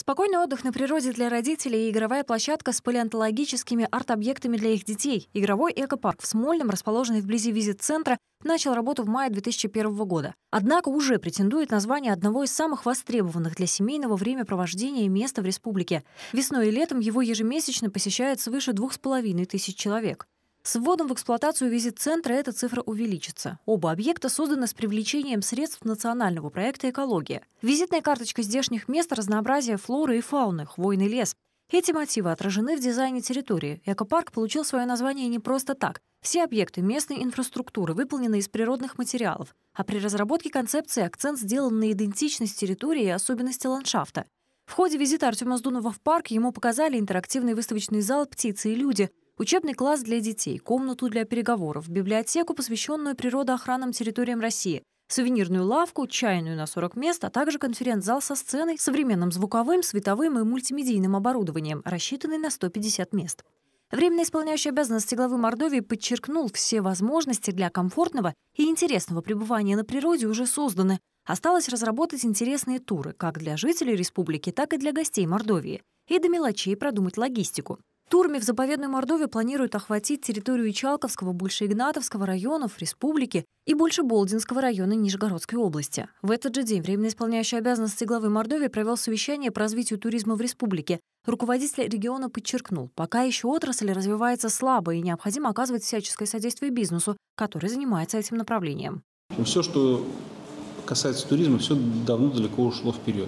Спокойный отдых на природе для родителей и игровая площадка с палеонтологическими арт-объектами для их детей. Игровой экопарк в Смольном, расположенный вблизи визит-центра, начал работу в мае 2001 года. Однако уже претендует на звание одного из самых востребованных для семейного времяпровождения места в республике. Весной и летом его ежемесячно посещает свыше 2500 человек. С вводом в эксплуатацию визит-центра эта цифра увеличится. Оба объекта созданы с привлечением средств национального проекта «Экология». Визитная карточка здешних мест – разнообразие флоры и фауны, хвойный лес. Эти мотивы отражены в дизайне территории. Экопарк получил свое название не просто так. Все объекты местной инфраструктуры выполнены из природных материалов. А при разработке концепции акцент сделан на идентичность территории и особенности ландшафта. В ходе визита Артема Сдунова в парк ему показали интерактивный выставочный зал «Птицы и люди», учебный класс для детей, комнату для переговоров, библиотеку, посвященную природоохранным территориям России, сувенирную лавку, чайную на 40 мест, а также конференц-зал со сценой, современным звуковым, световым и мультимедийным оборудованием, рассчитанный на 150 мест. Временно исполняющий обязанности главы Мордовии подчеркнул, все возможности для комфортного и интересного пребывания на природе уже созданы. Осталось разработать интересные туры как для жителей республики, так и для гостей Мордовии. И до мелочей продумать логистику. Турами в заповедную Мордовию планируют охватить территорию Ичалковского, Большеигнатовского районов республики и Большеболдинского района Нижегородской области. В этот же день временно исполняющий обязанности главы Мордовии провел совещание по развитию туризма в республике. Руководитель региона подчеркнул, пока еще отрасль развивается слабо и необходимо оказывать всяческое содействие бизнесу, который занимается этим направлением. Все, что касается туризма, все давно далеко ушло вперед.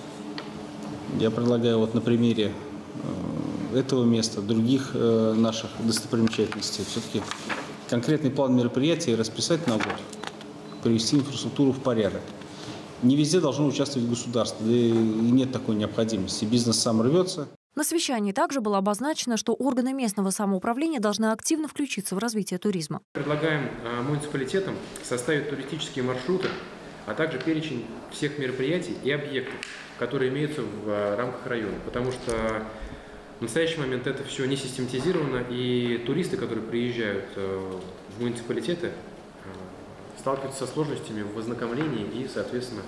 Я предлагаю на примере этого места, других наших достопримечательностей, все-таки конкретный план мероприятий расписать на год, привести инфраструктуру в порядок. Не везде должно участвовать государство, да и нет такой необходимости. Бизнес сам рвется. На совещании также было обозначено, что органы местного самоуправления должны активно включиться в развитие туризма. Предлагаем муниципалитетам составить туристические маршруты, а также перечень всех мероприятий и объектов, которые имеются в рамках района, потому что в настоящий момент это все не систематизировано, и туристы, которые приезжают в муниципалитеты, сталкиваются со сложностями в ознакомлении и, соответственно,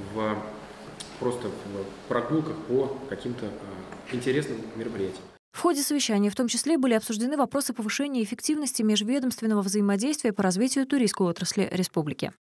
просто в прогулках по каким-то интересным мероприятиям. В ходе совещания в том числе были обсуждены вопросы повышения эффективности межведомственного взаимодействия по развитию туристской отрасли республики.